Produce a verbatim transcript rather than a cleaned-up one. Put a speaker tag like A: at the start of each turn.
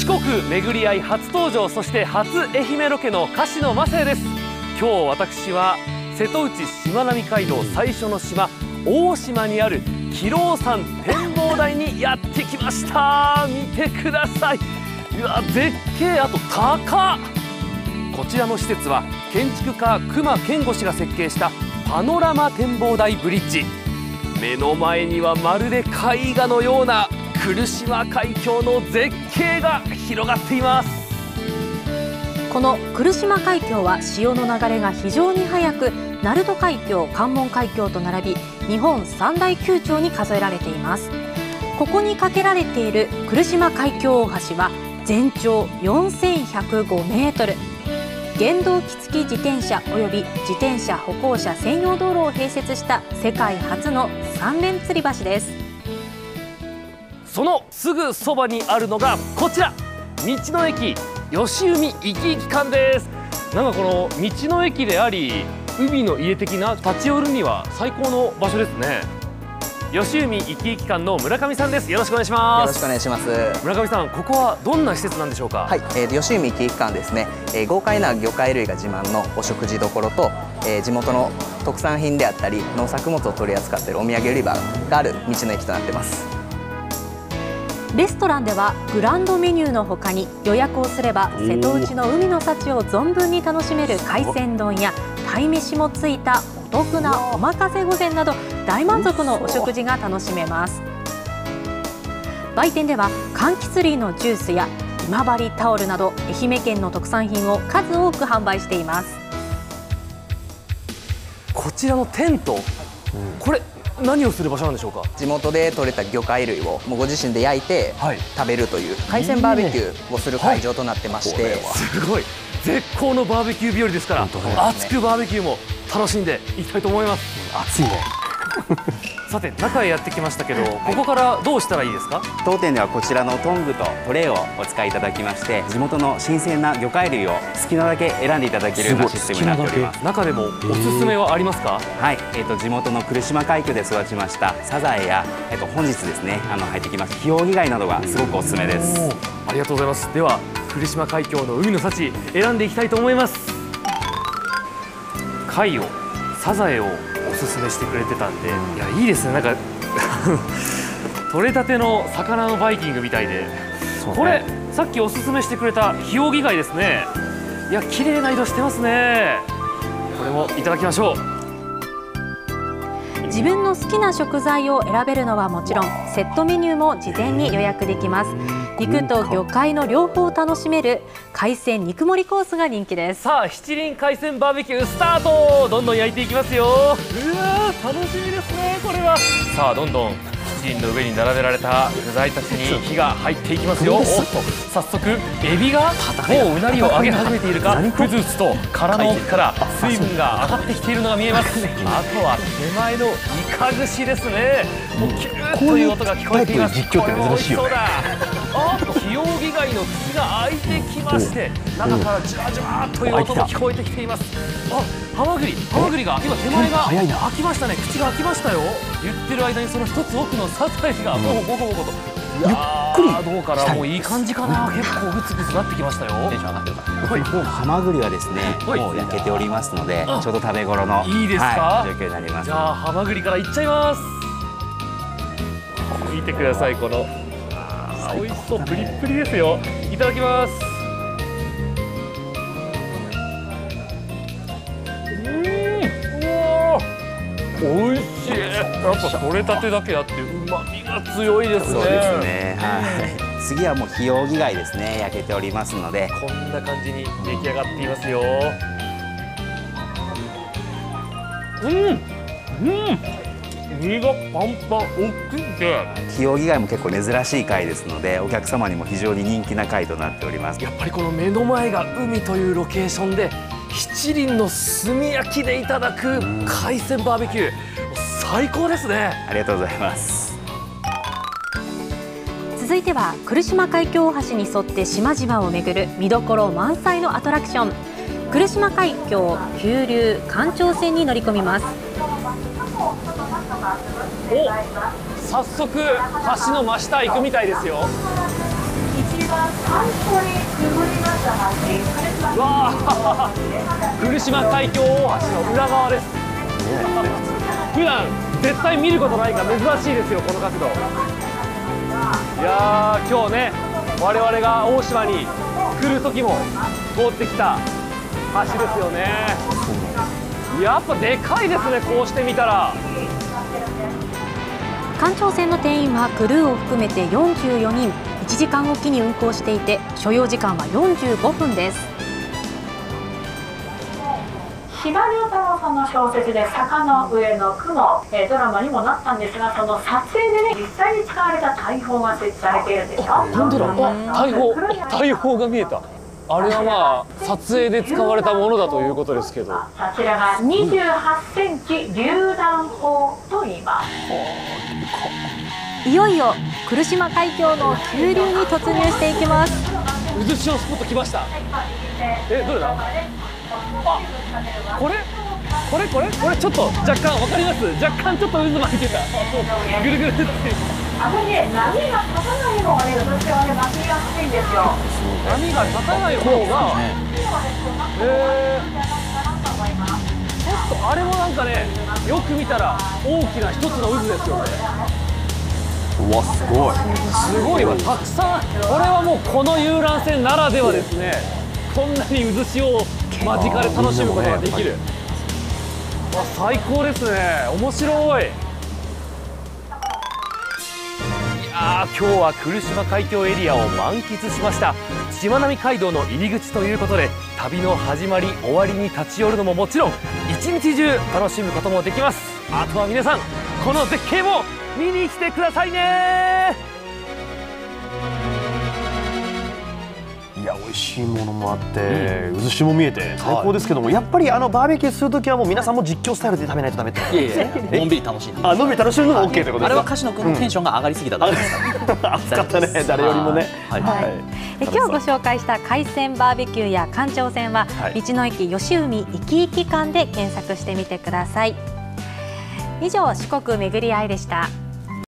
A: 四国巡り合い初登場、そして初愛媛ロケの樫野正也です。今日私は瀬戸内しまなみ海道最初の島大島にある亀老山展望台にやってきました。見てください。うわ、絶景、あと高っ。こちらの施設は建築家隈研吾氏が設計したパノラマ展望台ブリッジ。目の前にはまるで絵画のような来島海峡の絶景が広がっています。
B: この来島海峡は潮の流れが非常に速く、鳴門海峡、関門海峡と並び日本三大急潮に数えられています。ここに架けられている来島海峡大橋は全長よんせんひゃくごメートル。原動機付き自転車および自転車歩行者専用道路を併設した世界初の三連吊り橋です。
A: そのすぐそばにあるのがこちら、道の駅吉海行き来館です。なんかこの道の駅であり海の家的な立ち寄るには最高の場所ですね。吉海行き来館の村上さんです。よろしくお願いします。
C: よろしくお願いします。
A: 村上さん、ここはどんな施設なんでしょうか。
C: はい、えー、吉海行き来館ですね、えー、豪快な魚介類が自慢のお食事処と、えー、地元の特産品であったり農作物を取り扱っているお土産売り場がある道の駅となっています。
B: レストランではグランドメニューの他に予約をすれば瀬戸内の海の幸を存分に楽しめる海鮮丼や鯛めしもついたお得なおまかせ御膳など大満足のお食事が楽しめます。売店では柑橘類のジュースや今治タオルなど愛媛県の特産品を数多く販売しています。
A: こちらのテント、これ何をする場所なんでしょうか。
C: 地元で採れた魚介類をもうご自身で焼いて
A: はい
C: 食べるという海鮮バーベキューをする会場となってまして、
A: すごい絶好のバーベキュー日和ですから、熱くバーベキューも楽しんでいきたいと思います。
D: 暑いね。
A: さて中へやってきましたけど、ここからどうしたらいいですか。
D: 当店ではこちらのトングとトレイをお使いいただきまして、地元の新鮮な魚介類を好きなだけ選んでいただけるようなシステムになっております。
A: 中でもおすすめはありますか。
D: はい、えー、と地元の来島海峡で育ちましたサザエや、えー、と本日ですねあの入ってきますヒオウギ貝などがすごくおすすめです。
A: ありがとうございます。では来島海峡の海の幸選んでいきたいと思います。貝をサザエをおすすめしてくれてたんで、いやいいですね。なんか取れたての魚のバイキングみたいで、これさっきおすすめしてくれたヒオウギ貝ですね。いや綺麗な色してますね。これもいただきましょう。
B: 自分の好きな食材を選べるのはもちろん、セットメニューも事前に予約できます。肉と魚介の両方を楽しめる海鮮肉盛りコースが人気です。
A: さあ七輪海鮮バーベキュースタート。どんどん焼いていきますよ。うわー楽しみですねこれは。さあどんどん七輪の上に並べられた具材たちに火が入っていきますよ。おっと早速エビがもううなりを上げ始めているか、ふつふつと殻の奥から水分が上がってきているのが見えます。あとは手前のイカ串ですね。もうキューッという音が聞こえています。これも美味しそうだ。あっとヒオウギ貝の口が開いてきまして、中からジュワジュワという音が聞こえてきています。あ、ハマグリハマグリが今手前が開きましたね。口が開きましたよ。言ってる間にその一つ奥のサザエがもうボコボコと、いやーどうかな、もういい感じかな。結構グツグツなってきましたよ。テンション上がってるか。
D: もうハマグリはですね、もう焼けておりますので、ちょうど食べ頃の
A: いいですか、
D: はい、状況になります。
A: じゃあハマグリからいっちゃいます。見てください、この美味しそう、プリップリですよ。いただきます。うん、うわー美味しい。やっぱ取れたてだけあってうまみが強いですね。
D: そうですね、はい、次はもうヒオウギ貝ですね。焼けておりますので、
A: こんな感じに出来上がっていますよ。うんうん身がパンパン大きくて、
D: ヒオウギ貝も結構珍しい貝ですので、お客様にも非常に人気な貝となっております。
A: やっぱりこの目の前が海というロケーションで七輪の炭焼きでいただく海鮮バーベキュー、最高ですね。
D: ありがとうございます。
B: 続いては来島海峡大橋に沿って島々を巡る見どころ満載のアトラクション、来島海峡急流環状線に乗り込みます。
A: お、早速橋の真下行くみたいですよ。 うわあ、来島海峡大橋の裏側です。普段絶対見ることないから珍しいですよ、この角度。いやー、今日ね、我々が大島に来る時も通ってきた橋ですよね。やっぱでかいですね、こうして見たら。
B: 環状線の定員はクルーを含めてよんじゅうよにん、いちじかんおきに運行していて、所要時間はよんじゅうごふんです。
E: 司馬遼太郎さんの小説で「坂の上の雲」えー、ドラマにもなったんですが、その撮影でね、実際に使われた大砲が設置されているでしょ。
A: 本当だ、大砲、大砲が見えた。あれはまあ撮影で使われたものだということですけど、
E: こちらがにじゅうはちセンチ榴弾砲と言います。
B: いよいよ来島海峡の急流に突入していきます。
A: 渦潮スポット来ました。え、どれだ？あ、これこれこれこれちょっと若干わかります？若干ちょっと渦巻いてた。ぐるぐるって。
E: あれね、波が立たない方がね、渦潮はね、巻きやすいんですよ。
A: 波が立たない方が、えー、ちょっとあれもなんかね、よく見たら大きな一つの渦ですよね。
F: うわ、すごい
A: すごいわ、たくさん。これはもうこの遊覧船ならではですね。こんなに渦潮を間近で楽しむことができる。わ、最高ですね。面白い。いやー、今日は来島海峡エリアを満喫しました。しまなみ海道の入り口ということで、旅の始まり終わりに立ち寄るのももちろん、一日中楽しむこともできます。あとは皆さん、この絶景も見に来てくださいね。
F: いや、美味しいものもあって、渦潮も見えて最高ですけども、やっぱりあのバーベキューするときはもう皆さんも実況スタイルで食べないとダメってことですね。
G: いやいや、のんびり楽しんで。
F: あ、のんびり楽しむのが オーケー ってことですね。
G: あれは樫野君のテンションが上がりすぎただけですから。
F: 熱かったね、誰よりもね。
G: はい。
B: え今日ご紹介した海鮮バーベキューや環状線は、
F: はい、
B: 道の駅よし海いきいき館で検索してみてください。以上、四国巡り合いでした。